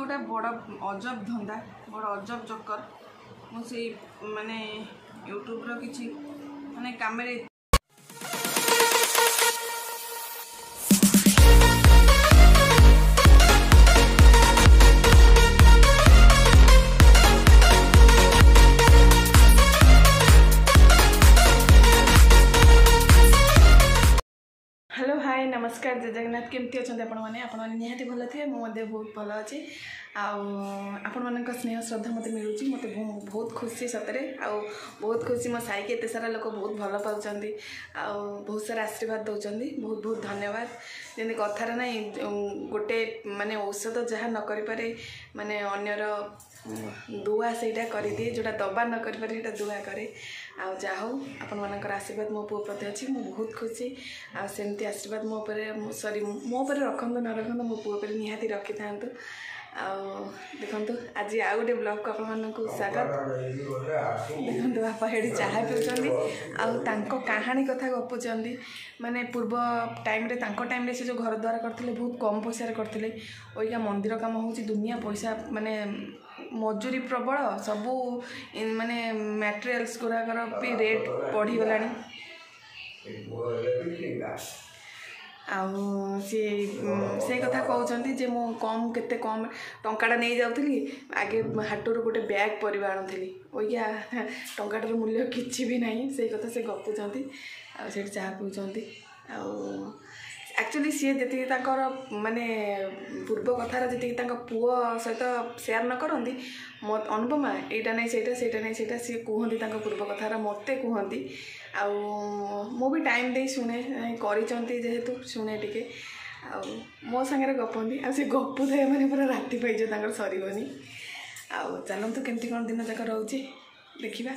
गोटे बड़ अजब धंदा बड़ अजब चक्कर मुझे माने यूट्यूब रो किछि माने काम रे हेलो हाय नमस्कार जय जगन्नाथ केमती अच्छा आपने निहाती भल थे मुझे बहुत भल अच्छे आपण स्नेह श्रद्धा मत मिलूँ मत बहुत खुशी सतरे बहुत खुशी मो साई के एत सारा लोक बहुत भल पाँच बहुत सारा आशीर्वाद दौरान बहुत बहुत धन्यवाद जमी कथार ना गोटे माने औषध जहाँ न करे माने अन्यर दुआ से कर दिए जोटा दबा न करे दुआ करे आउ आपण आशीर्वाद मो पुओ प्रति अच्छी मु बहुत खुशी आमती आशीर्वाद मो सॉरी मो रखु न रखु मो पुओ पर निहाती रखी था देखो आज आउ गोटे ब्लॉग को आपको स्वागत देखो बापा हेडी चाह पिउछंदी कहानी कथा गपुचंदी माने पूर्व टाइम रे से जो घर द्वार करते बहुत कम पैसा करते ओइका मंदिर काम हो दुनिया पैसा माने मजूरी प्रबल सबू माने मटेरियल्स गुराकर भी रेट बढ़ीगलानी से कथा कहते जे मो कम केते कम टंकाटा नहीं जाऊली आगे हाटरू गोटे बैग पर आणुली ओया टंकाटार मूल्य किसी भी नहीं से कथा से गपुंट से चाह पीउछंती एक्चुअली सी जी माने पूर्व कथार जी पुओ सहित सेयार न करती मत अनुपमा एटा नहीं सेटा नहीं सेटा सी कहती पूर्व कथार मते कहती मु भी टाइम दे शुणे करिचंती जेहेतु शुणे टिके मो सांगे गपंती आ से गपु थाए मैंने पूरा राति पाइज सरबनी चलतु केमती कौन दिन जाक रोचे देखा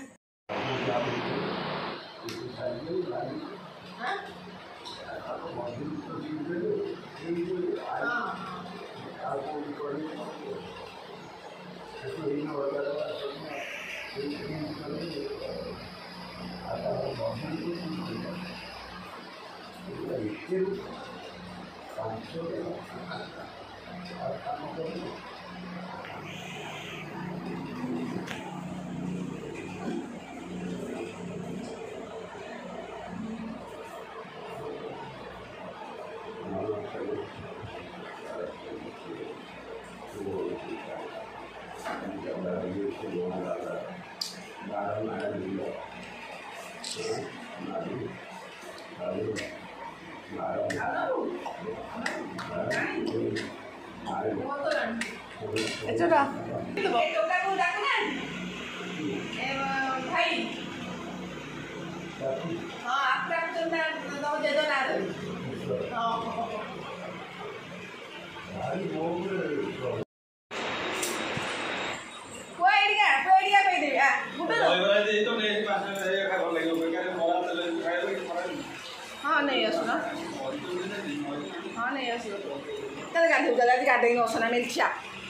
हाँ नहीं आसना हाँ नहीं आसो गाधे गाधे नसना मिलछा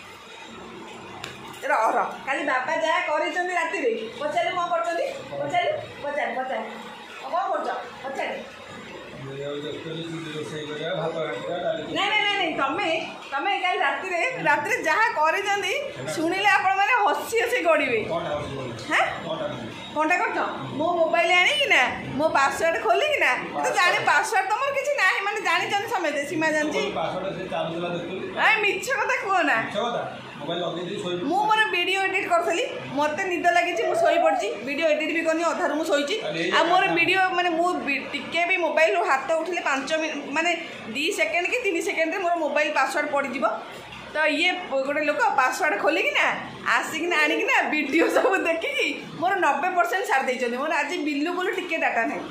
रह खाली बापा जहाँ कर राति पचारे कौन कर पचार पचार पचार कौन कर पचार नहीं नहीं नहीं तमें तमें कल राति जहाँ कर शुणिले आपण मैंने हसी हसी गड़े हाँ कौनटा कर मो मोबाइल आनिकिना मो पासवर्ड खोलिकिना तो जाने पासवर्ड तुम किसी ना मैंने जानी समेत सीमा जानी मिछ कथा कहना मु मोर वीडियो एडिट करी मत निद लगी मुझे पड़ी वीडियो एडिट भी करनी अधार मुझे आ मोर वीडियो माने टिके भी मोबाइल हाथ उठले 5 मिनट माने 2 सेकेंड कि 3 सेकेंड मोर मोबाइल पासवर्ड पड़ जीव तो ये गोटे लोक पासवर्ड खोलिकिना आसिकिना आनिकिना वीडियो सब देखिकी मोर 90% छाड़ देइछन मोर आज बिल्कुल टिके डाटा नहीं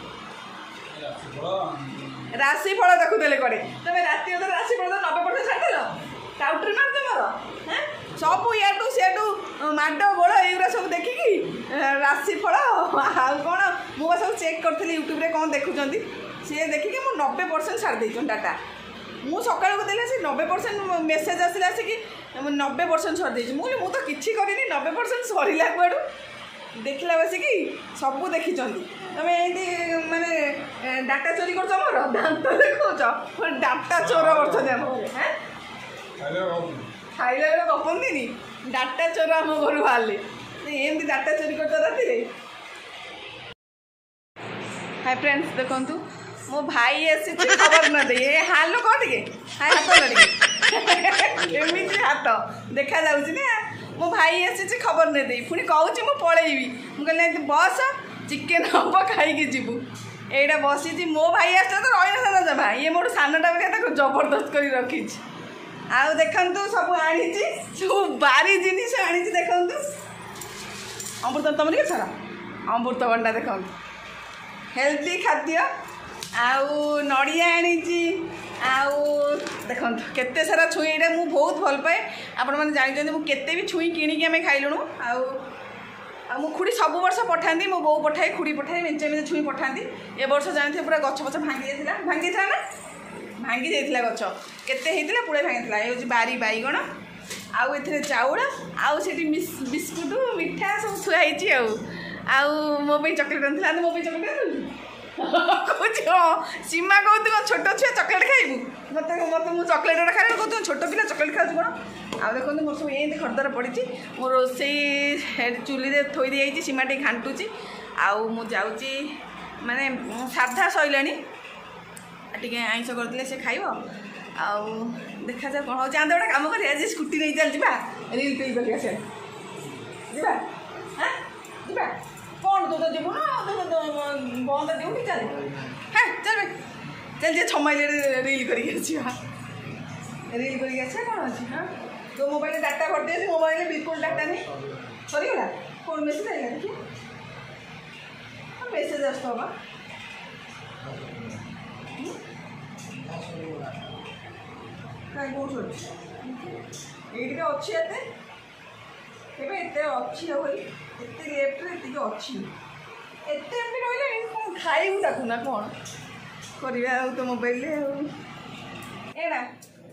राशिफल देखुले कड़े तुम राति अधर राशिफल 90% छाड़देल टाउटरी मार तुम हाँ सब याटू सीटू माड गोड़ युवा सब देखिकी राशिफल आ कौन मुझे सब चेक करी यूट्यूब कौन देखुं सी देखिकी मो 90% छाड़ देइछन डाटा मु सकाल को देले 90% मेसेज आसिला कि 90% छाड़ देइछ मु तो किछि करिनी 90% सरीला कुआडू देखला बसिकी सब देखी तुम ये माने डाटा चोरी कर दांत देखो डाटा चोर कर ଖାଇଲା ବେଳେ ଗପନ୍ତିନି ଡାଟା ଚୋର ଆମ ଘରୁ ବାହାରିଲେ ଏମିତି ଡାଟା ଚୋରି କରିଛ ରାତିରେ। हाय फ्रेंड्स देखंतु मो भाई आसी खबर न दे ए हालो को टिके हाय हाथ लड़ी एमिति हाथ देखा जाउची ना मो भाई आसी खबर न दे पुनी कहूची मो पळेइबी मु कहले बस चिकन हब खाई के जीवु एटा बसी जी मो भाई आस तो रही ना जमा ये मोर सानटा बेटा ताको जबरदस्त करी रखी आउ देखंतु सब आनी सब बारी जिनिस आनी देखंतु अमृत तमन के सारा अमृतभंडा देखंतु हेल्दी खाद्य आउ नड़िया आनी आउ देखो केते सारा छुई एटा मु बहुत भल पाए आपण मैंने जानते मुझे केते भी छुई किणिकी आम खाइलुणु आउ खुड़ी सब वर्ष पठाती मो बो पठाए खुड़ी पठाए मेचे मेचे छुई पठाती ए वर्ष जानते पूरा गछ पछ भांगी जाता ना भांगी जाता गछ केते होता पूरा भांगी ये हूँ बारी बैगण आउ ए चाउल आउ से बिस्कुट मिठा सब थुआई आउ मो चॉकलेट आनी मो चॉकलेट कौच सीमा कहते छोट छुआ चॉकलेट खाइबू मत मत मुझे चॉकलेट खाई कहते छोट पिला चॉकलेट खाऊ कौन आउ देखो मोर सब ये खरदर पड़ी मो रोसई चुली थोई दी सीमा टे घाटुची आउ मु जाऊँगी माने साधा सैला टे आईस करते से खाइब आउ देखा जाए कौन हो आंदे गोटे कम कर आज स्कूटी नहीं चल जा रिल फिल कर जा कौन तू तो जीवन बंद ड्यूटी चल हाँ चल चल जे छमाइले रिल करिक रिल करिक कौन अच्छी हाँ तो मोबाइल डाटा भर दिए मोबाइल बिल्कुल डाटा नहीं सरीगला कौन मेसेज आएगा देखिए मेसेज आसवा कहीं कौन ये अच्छी एते केबे एते अच्छी भाई एते रेट रे एते अच्छी एते एमपी रहले कौन खाइबू ताकू ना कौन करिया तो मोबाइल रे एड़ा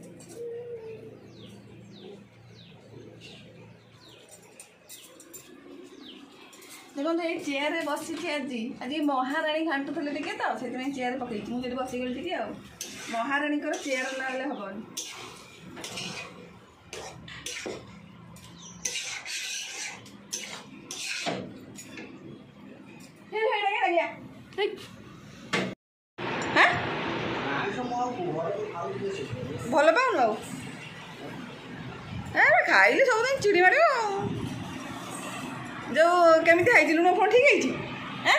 देखो ये चेयर रे बसी आज महाराणी घाटू थे टे तो से चेयर पकई मुझे बसीगली टे महाराणी चेयर ना हेबन भल पाऊन आउ खाइले सब दिन चिड़ी मार जो केमी खाई लुण फोन ठीक है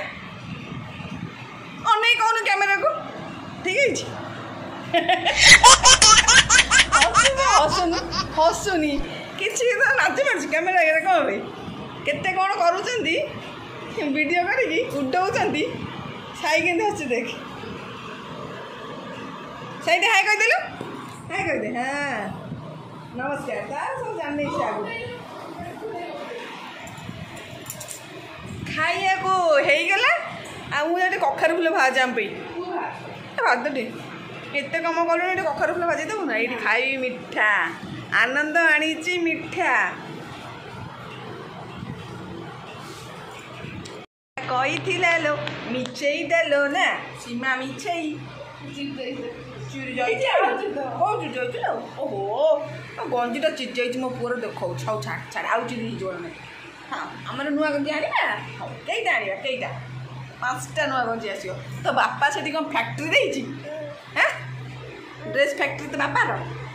अन कौन कैमेरा को ठीक है हसुनी किसी नाची पार्छ कैमेरा ये कौन केते कौन कर वीडियो करी उड़ाऊँ साई के हस देख साइड हाय कहीदेलु हाय कहीदे हाँ नमस्कार तार सब जान आगु खाइया को होगला आगे कखार फुल भाज आम भाजटे एत कम कलु ये कखार फुल भाजी देवु ना ये खाई मिठा आनंद आनी मिठा कही लो मिछेई देलो ना सीमा मिछेई चुरी जाइए ओहो गंजीटा चिरी जाइए मो पुअर देखो छाऊ छाड़ छाड़ आउ चिरी जोड़ हाँ आम नुआ गंजी आने हाँ कईटा आने कईटा 5टा नुआ गंजी आसो तो बापा से कौन फैक्ट्री देती हाँ ड्रेस फैक्ट्री तो बापार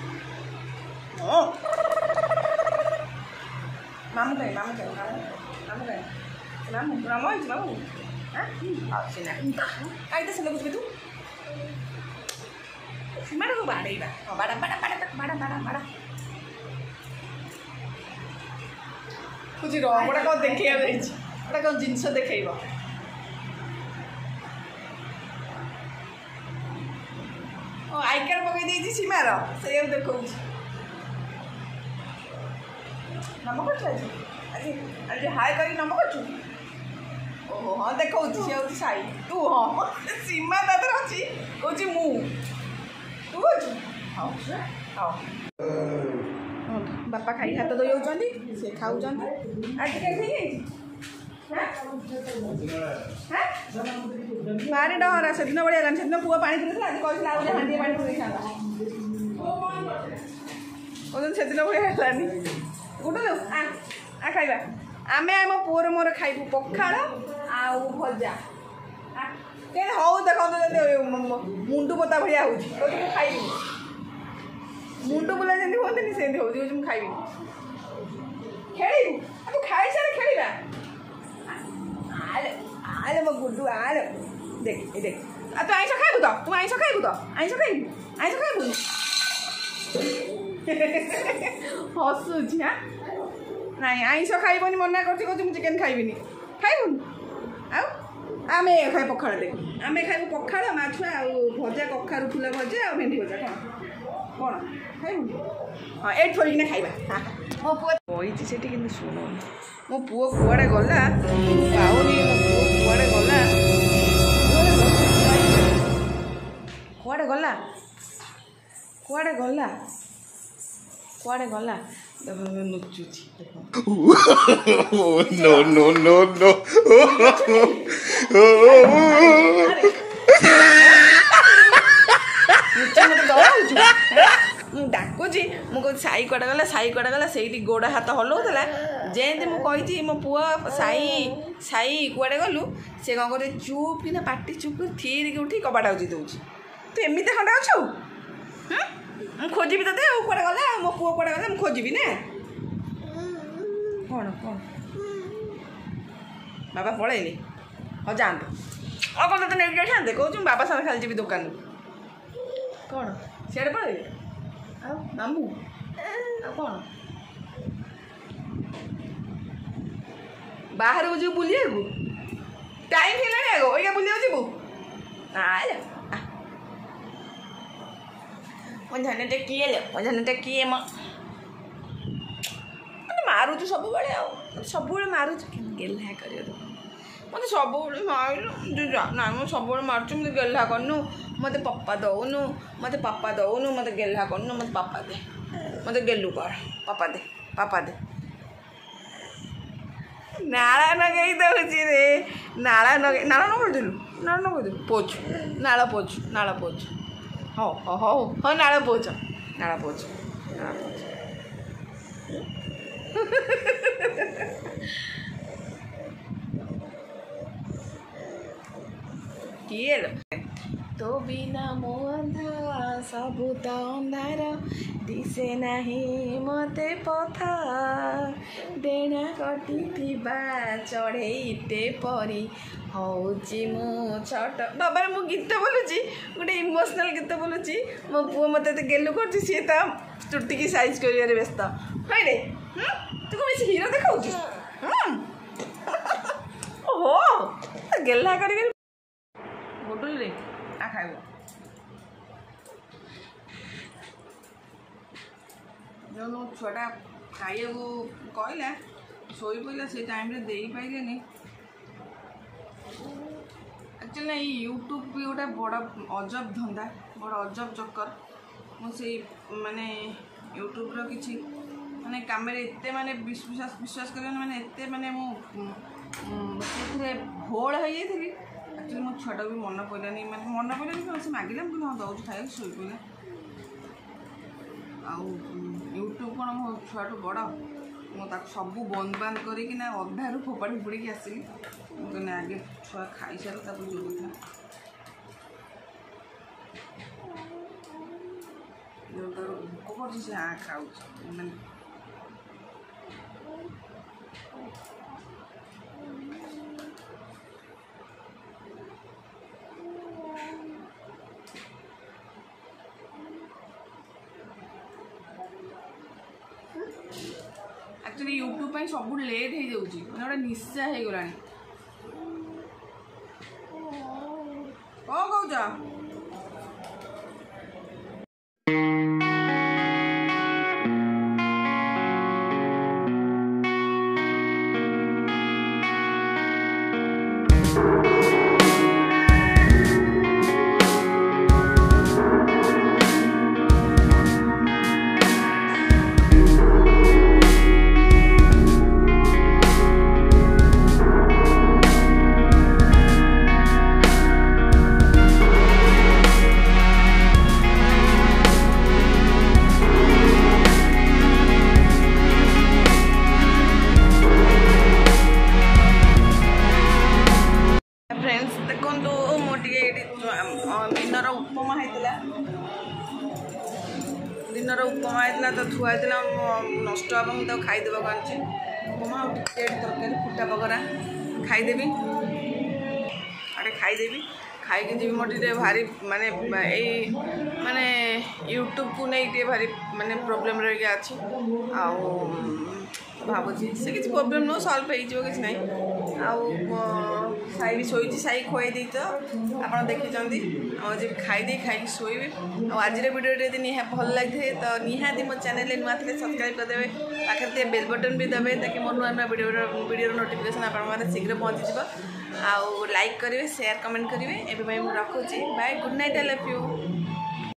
मामू कहीं मामू कहीं मामू कहीं मामू राम है मामू हाँ कहीं से लगुच तू सीमाटा को बाड़ेगा बाड़ा बाड़ा बाड़ा बाड़ा बाड़ा बाड़ा कुछ रोगड़ा कौन देखा गोटे कौन जिनस देखेब आई कार्ड पकई सीमार से देखा नम कर आज हाय कर नम कर ओहो हाँ देखा सी हूँ साई तू हाँ सीमा तादर अच्छी कौच मु तू हाँ हाँ बापा खाई हाथ धोई होती से खाऊ आज भारी डर से दिन बढ़िया से दिन पुआ पानी पीते आज कही हांडी पानी पी से दिन भाई है गुटुलु आ खाइबा आमे आम पुअर मोर खाइबू पखाड़ आउ भजा के हौ देखो मुंडू पता भाया हो खाइबी मुंडू बुला जमी होती सेमती हो खाइबी खेलू तू खाई सारे खेलवा आले आले मो गुड्डू आले देख देख तू आइस खाइबू तो तू आइस खाइबू तो आइस खाइबू हसुची हाँ नाई आइस खाइबनी मना कर चिकेन खाइबिनी खाइबुनी आउ आमे खाइ पखाड़ देख आमे खाइबू पखाड़ माछ आउ भजा कखारू फुला भजा आ भेंडी भजा कौन खाइबुनी हाँ एट थोड़िकिना खाइबा मो पुआ बइछि सेठी किन्तु सुनो मो पुआ कुआडे गला पाउनी मो पुआ कुआडे गला कुआडे गला कुआडे गला कुआडे गला नुचुची no no no no डाकुची मुझे साई कड़े गला से गोड़ हाथ हलाऊला जेमती मुझे मो पुआ साई साई कुआडे गलु से कौन कर चुप कि पाटी चुप थीर उठी कबाटा उठी दूसरी तू एमती खंडा अच्छु ମୁଁ ଖୋଜିବି ତତେ ଆଉ କୁଆଡ଼େ ଗଲା ମୋ ପୁଅ କୁଆଡ଼େ ଗଲା ମୁଁ ଖୋଜିବି ନା କ'ଣ କ'ଣ ବାବା ପଳେଇଲେ ହଉ ଯାଆନ୍ତୁ ଆଉ କ'ଣ ତତେ ନେଇକି ଯାଇଥାନ୍ତେ କହୁଛୁ ମୁଁ ବାବା ସାଙ୍ଗରେ ଖାଲି ଯିବି ଦୋକାନକୁ କ'ଣ ସିଆଡ଼େ ପଳେଇଲେ ଆଉ ମାମୁଁ ଆଉ କ'ଣ ବାହାରକୁ ଯିବୁ ବୁଲିବାକୁ ଟାଇମ୍ ହେଲାଣି ଆଗ ଏଇକା ବୁଲିବାକୁ ଯିବୁ ଆରେ मजाने किए ले मजाने किए मत मारुचु सब मारुचु गेल्हा कर मत सब मारू ना मुझे सब मारुचु मत गेल्हा करनु मत पप्पा दौनु मत गेल्हा करनु मत पापा दे मत गेलु कर पापा दे नाला नगई दौची रे नाला नगेलु पोछु नाला पोछु हो नाला पोछ किए तो बिना मो अंधा सबू तो अंधार दिसे नहीं मते पथा डेणा कटी चढ़ेते परी हूँ मु छट बाबा मु गीत बोलुची गोटे इमोशनल गीत बोलुची मो पुओ मत गेलु कर सी चुटी की साइज कर व्यस्त है रे तू को बेसी हीरो देखाऊ ओहो गेला कर गुडुल रे आ खाइब जो छुआटा खाइबू कहला शोई पड़ा से टाइम रे दे पाइले एक्चुअली ना यूट्यूब भी गोटे बड़ा अजब धंदा बड़ा अजब चक्कर मुझे माने यूट्यूब किसी माने काम एत माने विश्वास कर माने एत माने मुझे भोल हो जाती एक्चुअली मो छुआटा भी मन पड़ानी माने मन पड़ानी से मागिला मुझे हाँ दौर खाई शोई पड़ा यूट्यूब कौन मो छुआटू बड़ मुझे सब बंद बांद करना अधारू फोपाड़ी फोड़ी आसली मुझे आगे छुआ खाई सारे जो था जो तार भोक कर से खाऊ एक्चुअली यूट्यूब पर सब लेट हो जाऊँगी मैंने गोटे निशा हो गला कौन कौच उपमा होता तो थुआ नष्ट हाँ मुझे खाईदेवा आनी उपमा और तरकारी फुटा पकड़ा खाईदेवी आड़े खाईदेवी खाई जी मोर भारी माने माने यूट्यूब को नहीं भारी माने प्रोब्लेम रही अच्छी भावुँ से किसी प्रोब्लेम नुह सल्व हो कि ना साई भी शोची साई खुई दी तो आप देखी जी खाईदे खाई शोबे आज वीडियो यदि भल लगे तो निहाती मो चैनल नुआ थे सब्सक्राइब करदे पाखे बेल बटन भी देवे ताकि मोर नुआ नुआ वीडियो नोटिफिकेशन आप शीघ्र पहुँची आउ लाइक करेंगे शेयर कमेंट करेंगे एवं मुझे रखुच्छी bye good night I love you.